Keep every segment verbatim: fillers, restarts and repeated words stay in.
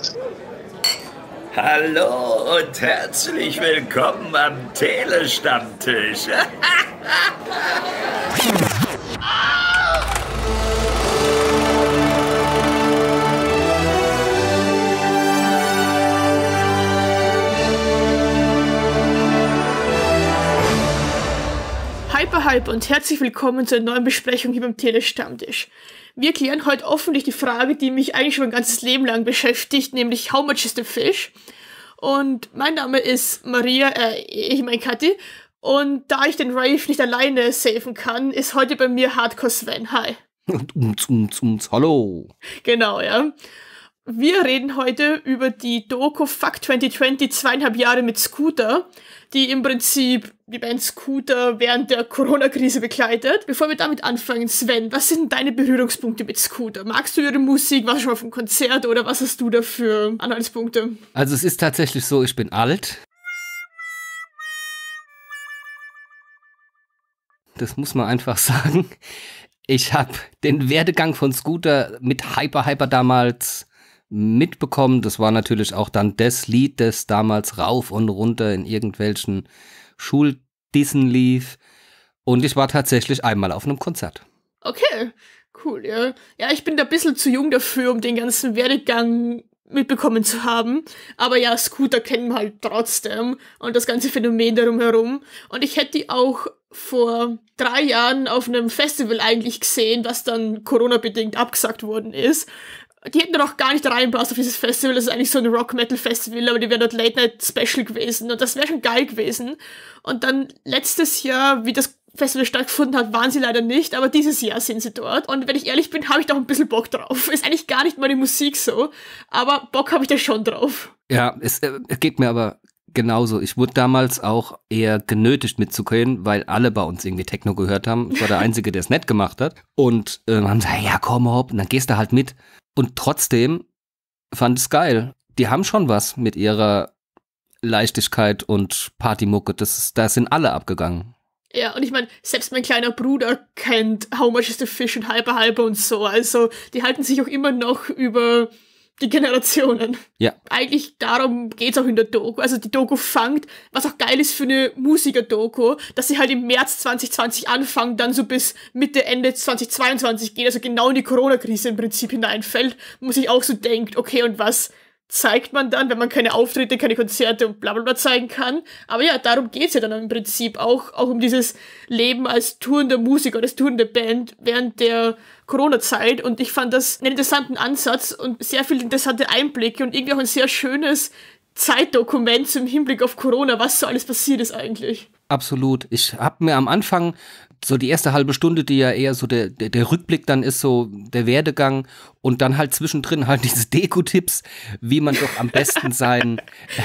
Hallo und herzlich willkommen am Telestammtisch. Hyper, Hyper und herzlich willkommen zur neuen Besprechung hier beim Telestammtisch. Wir klären heute öffentlich die Frage, die mich eigentlich schon mein ganzes Leben lang beschäftigt, nämlich How much is the fish? Und mein Name ist Maria, äh, ich mein Kathi. Und da ich den Rave nicht alleine safen kann, ist heute bei mir Hardcore Sven. Hi. Und ums, ums, ums, hallo. Genau, ja. Wir reden heute über die Doku Fuck zwanzig zwanzig, zweieinhalb Jahre mit Scooter, die im Prinzip die Band Scooter während der Corona-Krise begleitet. Bevor wir damit anfangen, Sven, was sind deine Berührungspunkte mit Scooter? Magst du ihre Musik? Warst du schon mal auf einem Konzert oder was hast du da für Anhaltspunkte? Also es ist tatsächlich so, ich bin alt. Das muss man einfach sagen. Ich habe den Werdegang von Scooter mit Hyper Hyper damals mitbekommen. Das war natürlich auch dann das Lied, das damals rauf und runter in irgendwelchen Schuldissen lief. Und ich war tatsächlich einmal auf einem Konzert. Okay, cool, ja. Ja, ich bin da ein bisschen zu jung dafür, um den ganzen Werdegang mitbekommen zu haben. Aber ja, Scooter kennen wir halt trotzdem und das ganze Phänomen darum herum. Und ich hätte die auch vor drei Jahren auf einem Festival eigentlich gesehen, was dann Corona-bedingt abgesagt worden ist. Die hätten doch gar nicht reinpasst auf dieses Festival. Das ist eigentlich so ein Rock-Metal-Festival, aber die wären dort Late-Night-Special gewesen und das wäre schon geil gewesen. Und dann letztes Jahr, wie das Festival stattgefunden hat, waren sie leider nicht, aber dieses Jahr sind sie dort. Und wenn ich ehrlich bin, habe ich doch ein bisschen Bock drauf. Ist eigentlich gar nicht meine Musik so, aber Bock habe ich da schon drauf. Ja, es äh, geht mir aber genauso. Ich wurde damals auch eher genötigt mitzugehen, weil alle bei uns irgendwie Techno gehört haben. Ich war der Einzige, der es nett gemacht hat. Und äh, haben gesagt, ja komm hopp, und dann gehst du halt mit. Und trotzdem fand ich es geil. Die haben schon was mit ihrer Leichtigkeit und Partymucke. Das ist, da sind alle abgegangen. Ja, und ich meine, selbst mein kleiner Bruder kennt How much is the fish und Hyper Hyper und so. Also, die halten sich auch immer noch über die Generationen. Ja. Eigentlich darum geht's auch in der Doku. Also die Doku fängt, was auch geil ist für eine Musiker-Doku, dass sie halt im März zwanzig zwanzig anfangen, dann so bis Mitte, Ende zwanzig zweiundzwanzig geht, also genau in die Corona-Krise im Prinzip hineinfällt, wo man sich auch so denkt, okay, und was zeigt man dann, wenn man keine Auftritte, keine Konzerte und bla bla bla zeigen kann. Aber ja, darum geht's ja dann im Prinzip auch, auch um dieses Leben als tourender Musiker, als tourende Band während der Corona-Zeit. Und ich fand das einen interessanten Ansatz und sehr viele interessante Einblicke und irgendwie auch ein sehr schönes Zeitdokument zum Hinblick auf Corona, was so alles passiert ist eigentlich. Absolut. Ich habe mir am Anfang so die erste halbe Stunde, die ja eher so der, der, der Rückblick dann ist, so der Werdegang und dann halt zwischendrin halt diese Deko-Tipps, wie man doch am besten sein,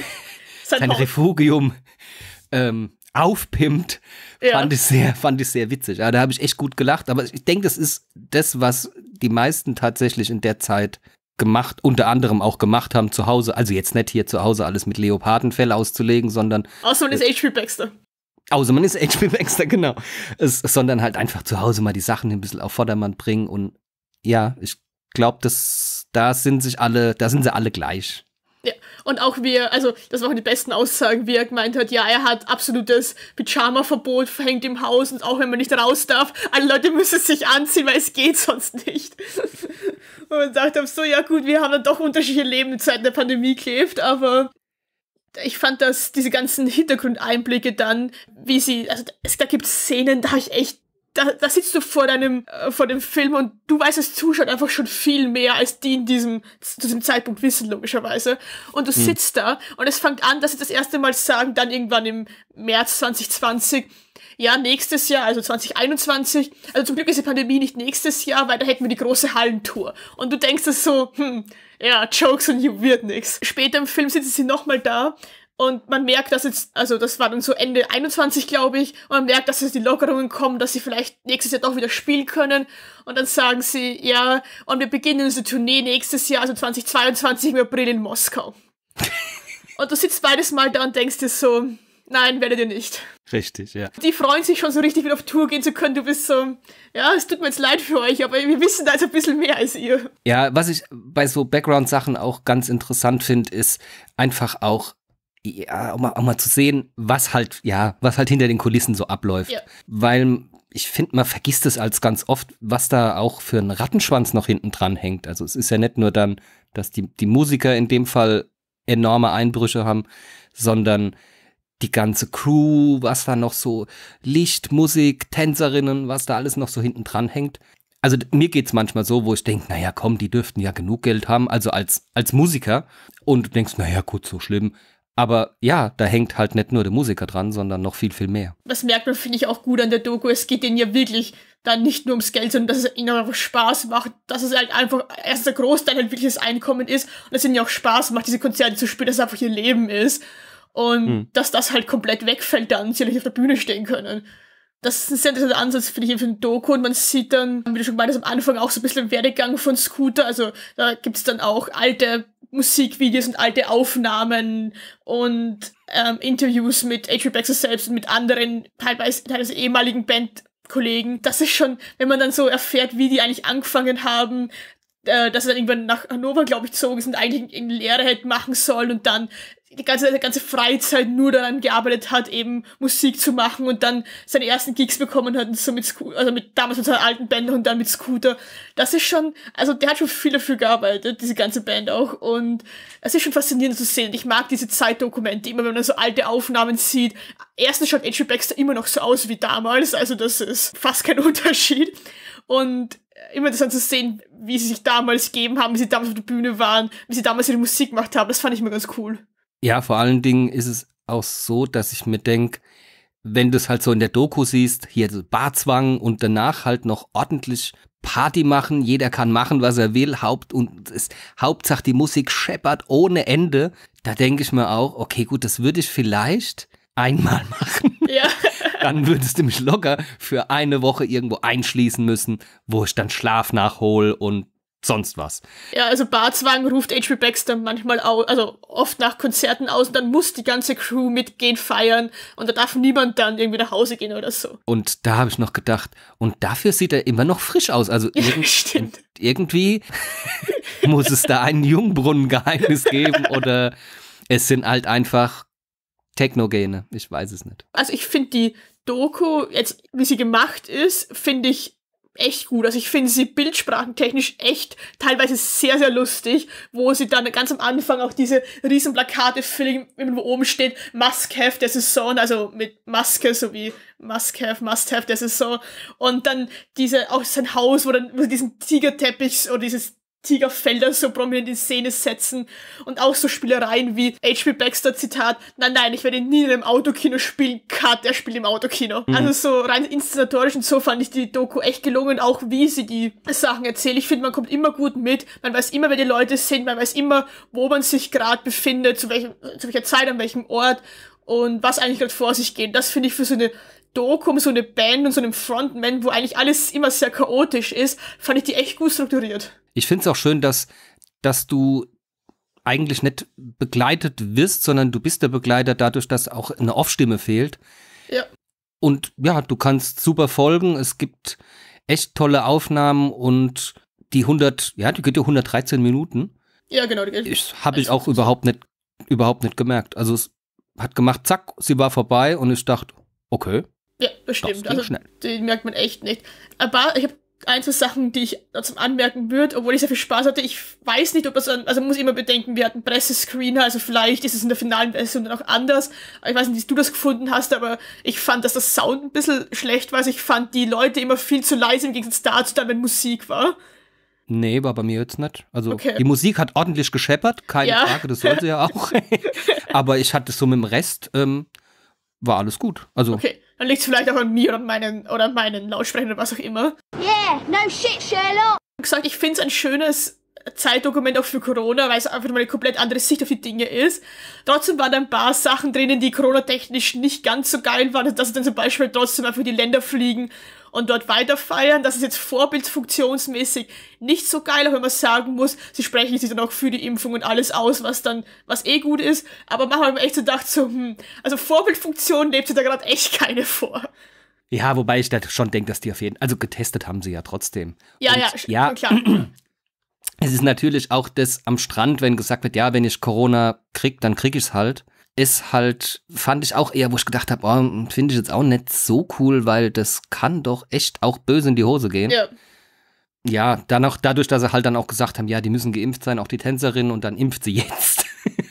sein Refugium ähm, aufpimpt, ja. fand ich sehr, fand ich sehr witzig. Ja, da habe ich echt gut gelacht, aber ich denke, das ist das, was die meisten tatsächlich in der Zeit gemacht, unter anderem auch gemacht haben zu Hause. Also jetzt nicht hier zu Hause alles mit Leopardenfell auszulegen, sondern außer man ist H P Baxter. Außer man ist H P Baxter, genau. Es, sondern halt einfach zu Hause mal die Sachen ein bisschen auf Vordermann bringen und ja, ich glaube, das, da sind sich alle, da sind sie alle gleich. Ja, und auch wie er, also das waren die besten Aussagen, wie er gemeint hat, ja, er hat absolutes Pyjama-Verbot verhängt im Haus und auch wenn man nicht raus darf, alle Leute müssen sich anziehen, weil es geht sonst nicht. Und man sagt so, ja gut, wir haben dann doch unterschiedliche Leben in Zeiten der Pandemie gelebt, aber ich fand, dass diese ganzen Hintergrundeinblicke dann, wie sie, also es, da gibt Szenen, da habe ich echt, da, da sitzt du vor deinem, äh, vor dem Film und du weißt als Zuschauer einfach schon viel mehr, als die in diesem, zu diesem Zeitpunkt wissen, logischerweise. Und du hm. sitzt da und es fängt an, dass sie das erste Mal sagen, dann irgendwann im März zwanzig zwanzig, ja, nächstes Jahr, also zwanzig einundzwanzig, also zum Glück ist die Pandemie nicht nächstes Jahr, weil da hätten wir die große Hallentour. Und du denkst es so, hm, ja, Jokes und hier wird nix. Später im Film sitzen sie nochmal da und man merkt, dass jetzt, also das war dann so Ende einundzwanzig, glaube ich, und man merkt, dass jetzt die Lockerungen kommen, dass sie vielleicht nächstes Jahr doch wieder spielen können. Und dann sagen sie, ja, und wir beginnen unsere Tournee nächstes Jahr, also zwanzig zweiundzwanzig im April in Moskau. Und du sitzt beides Mal da und denkst dir so, Nein, werdet ihr nicht. Richtig, ja. Die freuen sich schon so richtig, wieder auf Tour gehen zu können. Du bist so, ja, es tut mir jetzt leid für euch, aber wir wissen da jetzt ein bisschen mehr als ihr. Ja, was ich bei so Background-Sachen auch ganz interessant finde, ist einfach auch, ja, auch mal, auch mal zu sehen, was halt, ja, was halt hinter den Kulissen so abläuft. Ja. Weil ich finde, man vergisst es als ganz oft, was da auch für ein Rattenschwanz noch hinten dran hängt. Also es ist ja nicht nur dann, dass die, die Musiker in dem Fall enorme Einbrüche haben, sondern die ganze Crew, was da noch so Licht, Musik, Tänzerinnen, was da alles noch so hinten dran hängt. Also mir geht's manchmal so, wo ich denke, naja komm, die dürften ja genug Geld haben, also als, als Musiker. Und du denkst, naja gut, so schlimm. Aber ja, da hängt halt nicht nur der Musiker dran, sondern noch viel, viel mehr. Das merkt man, finde ich, auch gut an der Doku. Es geht denen ja wirklich dann nicht nur ums Geld, sondern dass es ihnen einfach Spaß macht, dass es halt einfach erst der Großteil halt wirklich das Einkommen ist und dass es ihnen auch Spaß macht, diese Konzerte zu spielen, dass es einfach ihr Leben ist. Und hm. dass das halt komplett wegfällt dann, sie nicht auf der Bühne stehen können. Das ist ein sehr interessanter Ansatz, finde ich, für ein Doku. Und man sieht dann, wie du schon gemeint hast, am Anfang auch so ein bisschen den Werdegang von Scooter. Also da gibt's dann auch alte Musikvideos und alte Aufnahmen und ähm, Interviews mit Adrian Baxter selbst und mit anderen, teilweise, teilweise ehemaligen Bandkollegen. Das ist schon, wenn man dann so erfährt, wie die eigentlich angefangen haben, äh, dass sie dann irgendwann nach Hannover, glaube ich, gezogen sind, eigentlich in Lehre hätten machen sollen und dann die ganze, die ganze Freizeit nur daran gearbeitet hat, eben Musik zu machen und dann seine ersten Gigs bekommen hat, so mit Scooter, also mit, damals mit seiner alten Band und dann mit Scooter. Das ist schon, also der hat schon viel dafür gearbeitet, diese ganze Band auch, und es ist schon faszinierend zu sehen. Ich mag diese Zeitdokumente, immer wenn man so alte Aufnahmen sieht. Erstens schaut Adrian Baxter immer noch so aus wie damals, also das ist fast kein Unterschied. Und immer das dann zu sehen, wie sie sich damals gegeben haben, wie sie damals auf der Bühne waren, wie sie damals ihre Musik gemacht haben, das fand ich immer ganz cool. Ja, vor allen Dingen ist es auch so, dass ich mir denke, wenn du es halt so in der Doku siehst, hier so Barzwang und danach halt noch ordentlich Party machen, jeder kann machen, was er will, Haupt und es, Hauptsache die Musik scheppert ohne Ende, da denke ich mir auch, okay gut, das würde ich vielleicht einmal machen. Ja. Dann würdest du mich locker für eine Woche irgendwo einschließen müssen, wo ich dann Schlaf nachhole und sonst was. Ja, also Barzwang ruft Adrian Baxter manchmal aus, also oft nach Konzerten aus und dann muss die ganze Crew mitgehen, feiern und da darf niemand dann irgendwie nach Hause gehen oder so. Und da habe ich noch gedacht, und dafür sieht er immer noch frisch aus. Also ja, irgend, stimmt. irgendwie muss es da ein Jungbrunnen-Geheimnis geben oder es sind halt einfach Technogene. Ich weiß es nicht. Also ich finde die Doku, jetzt wie sie gemacht ist, finde ich echt gut. Also ich finde sie bildsprachentechnisch echt teilweise sehr, sehr lustig, wo sie dann ganz am Anfang auch diese riesen Plakate filmen, wo oben steht Must-Have der Saison, also mit Maske sowie Must-Have, Must-Have der Saison. Und dann diese, auch sein Haus, wo dann wo diesen Tigerteppich oder dieses Tigerfelder so prominent in Szene setzen und auch so Spielereien wie H P Baxter Zitat, nein, nein, ich werde nie in einem Autokino spielen, Cut, er spielt im Autokino. Mhm. Also so rein inszenatorisch und so fand ich die Doku echt gelungen, auch wie sie die Sachen erzählt. Ich finde, man kommt immer gut mit, man weiß immer, wer die Leute sind, man weiß immer, wo man sich gerade befindet, zu welchem, zu welcher Zeit, an welchem Ort und was eigentlich gerade vor sich geht. Das finde ich für so eine Doku, um so eine Band und so einen Frontman, wo eigentlich alles immer sehr chaotisch ist, fand ich die echt gut strukturiert. Ich finde es auch schön, dass, dass du eigentlich nicht begleitet wirst, sondern du bist der Begleiter dadurch, dass auch eine Off-Stimme fehlt. Ja. Und ja, du kannst super folgen. Es gibt echt tolle Aufnahmen und die hundert, ja, die geht ja hundertdreizehn Minuten. Ja, genau. Die ich habe ich auch überhaupt nicht, überhaupt nicht gemerkt. Also es hat gemacht, zack, sie war vorbei und ich dachte, okay. Ja, das stimmt. Das also schnell. Die merkt man echt nicht. Aber ich habe ein, zwei Sachen, die ich dazu anmerken würde, obwohl ich sehr viel Spaß hatte. Ich weiß nicht, ob das an, also man muss immer bedenken, wir hatten Pressescreener, also vielleicht ist es in der finalen Version dann auch anders. Ich weiß nicht, wie du das gefunden hast, aber ich fand, dass das Sound ein bisschen schlecht war. Also ich fand die Leute immer viel zu leise im Gegensatz dazu, dann, wenn Musik war. Nee, war bei mir jetzt nicht. Also okay. Die Musik hat ordentlich gescheppert, keine ja. Frage, das sollte ja auch. Aber ich hatte so mit dem Rest, ähm, war alles gut. Also okay. Dann liegt es vielleicht auch an mir oder meinen, oder meinen Lautsprechern oder was auch immer. Yeah, no shit, Sherlock! Ich gesagt, ich finde es ein schönes Zeitdokument auch für Corona, weil es einfach mal eine komplett andere Sicht auf die Dinge ist. Trotzdem waren da ein paar Sachen drinnen, die Corona-technisch nicht ganz so geil waren, dass dann zum Beispiel trotzdem einfach die Länder fliegen und dort weiter feiern. Das ist jetzt vorbildfunktionsmäßig nicht so geil, auch wenn man sagen muss, sie sprechen sich dann auch für die Impfung und alles aus, was dann, was eh gut ist. Aber manchmal habe ich mir echt so gedacht, so, hm, also Vorbildfunktion lebt sie da gerade echt keine vor. Ja, wobei ich da schon denke, dass die auf jeden Fall, also getestet haben sie ja trotzdem. Ja, und, ja, ja, klar. Es ist natürlich auch das am Strand, wenn gesagt wird, ja, wenn ich Corona krieg, dann krieg ich's halt. Ist halt, fand ich auch eher, wo ich gedacht habe, oh, finde ich jetzt auch nicht so cool, weil das kann doch echt auch böse in die Hose gehen. Ja. Ja, dann auch dadurch, dass sie halt dann auch gesagt haben, ja, die müssen geimpft sein, auch die Tänzerin, und dann impft sie jetzt.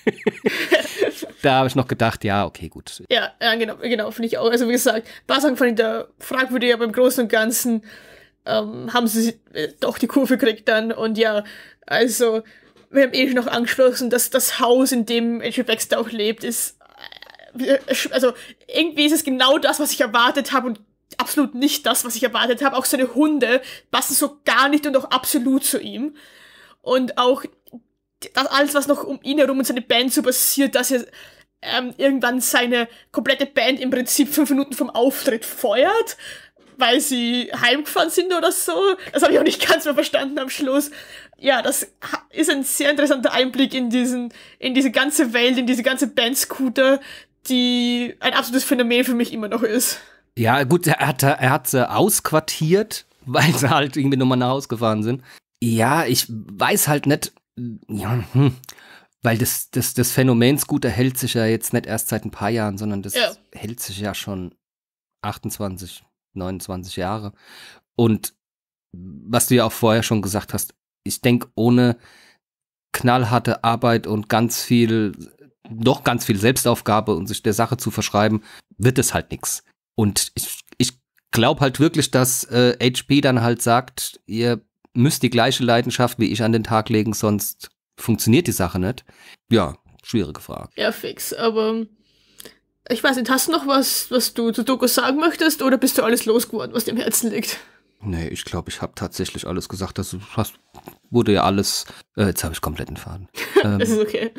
Da habe ich noch gedacht, ja, okay, gut. Ja, ja genau, genau, finde ich auch. Also wie gesagt, was fand ich da fragwürdig, aber im Großen und Ganzen ähm, haben sie äh, doch die Kurve gekriegt dann. Und ja, also wir haben eh noch angesprochen, dass das Haus, in dem H P Baxter auch lebt, ist, äh, also irgendwie ist es genau das, was ich erwartet habe und absolut nicht das, was ich erwartet habe. Auch seine Hunde passen so gar nicht und auch absolut zu ihm. Und auch das alles, was noch um ihn herum und seine Band so passiert, dass er ähm, irgendwann seine komplette Band im Prinzip fünf Minuten vom Auftritt feuert, weil sie heimgefahren sind oder so. Das habe ich auch nicht ganz mehr verstanden am Schluss. Ja, das ist ein sehr interessanter Einblick in diesen, in diese ganze Welt, in diese ganze Band-Scooter, die ein absolutes Phänomen für mich immer noch ist. Ja, gut, er hat, er hat sie ausquartiert, weil sie halt irgendwie nochmal nach Hause gefahren sind. Ja, ich weiß halt nicht, ja, hm, weil das, das, das Phänomen Scooter hält sich ja jetzt nicht erst seit ein paar Jahren, sondern das ja. hält sich ja schon achtundzwanzig, neunundzwanzig Jahre. Und was du ja auch vorher schon gesagt hast, ich denke, ohne knallharte Arbeit und ganz viel, doch ganz viel Selbstaufgabe und sich der Sache zu verschreiben, wird es halt nichts. Und ich, ich glaube halt wirklich, dass äh, H P dann halt sagt, ihr müsst die gleiche Leidenschaft wie ich an den Tag legen, sonst funktioniert die Sache nicht. Ja, schwierige Frage. Ja, fix, aber ich weiß nicht, hast du noch was, was du zu Doku sagen möchtest, oder bist du alles losgeworden, was dir im Herzen liegt? Nee, ich glaube, ich habe tatsächlich alles gesagt. Das hast, wurde ja alles, äh, jetzt habe ich komplett den Faden. Ähm, das ist okay.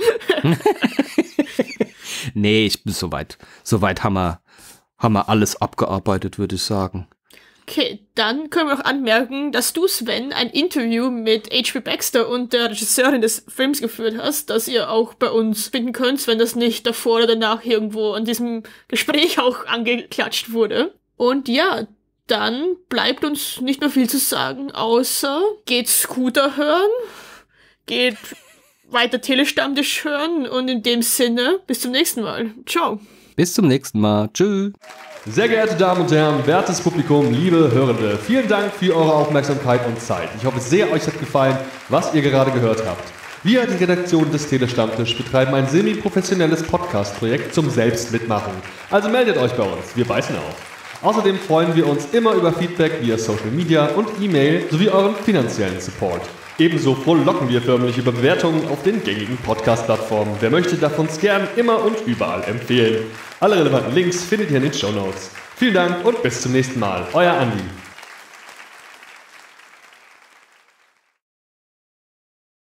Nee, ich bin soweit. Soweit haben wir, haben wir alles abgearbeitet, würde ich sagen. Okay, dann können wir noch anmerken, dass du, Sven, ein Interview mit H P Baxter und der Regisseurin des Films geführt hast, das ihr auch bei uns finden könnt, wenn das nicht davor oder danach irgendwo an diesem Gespräch auch angeklatscht wurde. Und ja, dann bleibt uns nicht mehr viel zu sagen, außer geht Scooter hören, geht weiter Telestammtisch hören, und in dem Sinne, bis zum nächsten Mal. Ciao. Bis zum nächsten Mal. Tschüss. Sehr geehrte Damen und Herren, wertes Publikum, liebe Hörende, vielen Dank für eure Aufmerksamkeit und Zeit. Ich hoffe sehr, euch hat gefallen, was ihr gerade gehört habt. Wir, die Redaktion des Telestammtisch, betreiben ein semi-professionelles Podcast-Projekt zum Selbstmitmachen. Also meldet euch bei uns, wir beißen auf. Außerdem freuen wir uns immer über Feedback via Social Media und E-Mail sowie euren finanziellen Support. Ebenso frohlocken wir förmlich über Bewertungen auf den gängigen Podcast-Plattformen. Wer möchte, darf uns gern immer und überall empfehlen. Alle relevanten Links findet ihr in den Shownotes. Vielen Dank und bis zum nächsten Mal. Euer Andi.